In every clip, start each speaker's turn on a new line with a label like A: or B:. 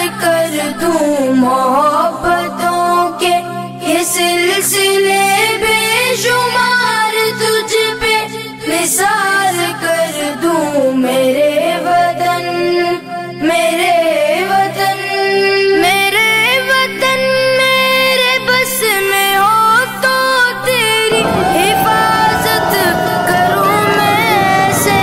A: کر دوں محبتوں کے یہ سلسلے بے شمار تجھ پہ نثار کر دوں میرے وطن میرے وطن میرے وطن میرے بس میں ہو تو تیری حفاظت کروں میں ایسے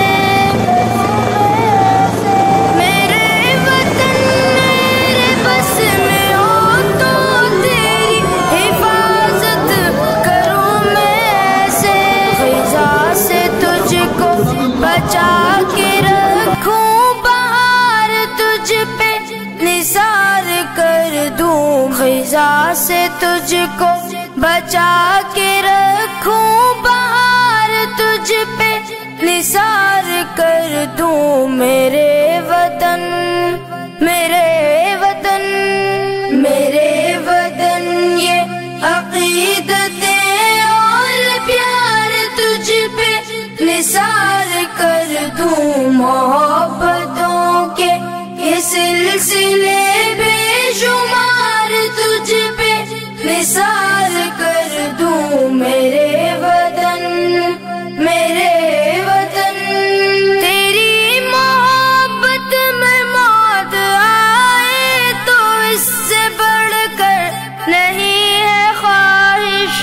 A: میرے وطن میرے بس میں ہو تو تیری حفاظت کروں میں ایسے فضا سے تجھ کو بچا کے رکھوں بہار تجھ پہ نثار کر دوں خزاں سے تجھ کو بچا کے رکھوں بہار تجھ پہ نثار کر دوں میرے وطن میرے وطن میرے وطن یہ عقیدتیں اور پیار تجھ پہ نثار کر دوں محبتوں کے یہ سلسلے بے شمار تجھ پہ نثار کر دوں میرے وطن میرے وطن تیری محبت میں موت آئے تو اس سے بڑھ کر نہیں ہے خواہش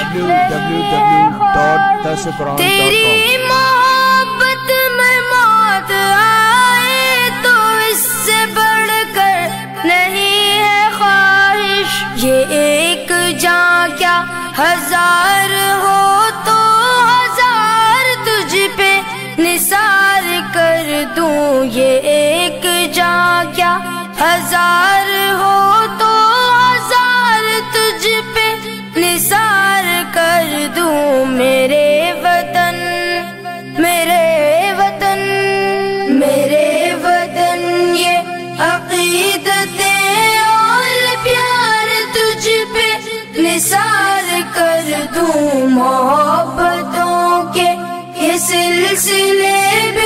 A: تیری محبت میں موت آئے تو اس سے بڑھ کر نہیں ہے خواہش یہ ایک جان کیا ہزار ہو تو ہزار تجھ پہ نثار کر دوں یہ ایک جان کیا ہزار ہو تو ہزار تجھ پہ نثار کر دوں میرے وطن میرے وطن میرے وطن یہ عقیدتیں اور پیار تجھ پہ نثار کر دوں محبتوں کے یہ سلسلے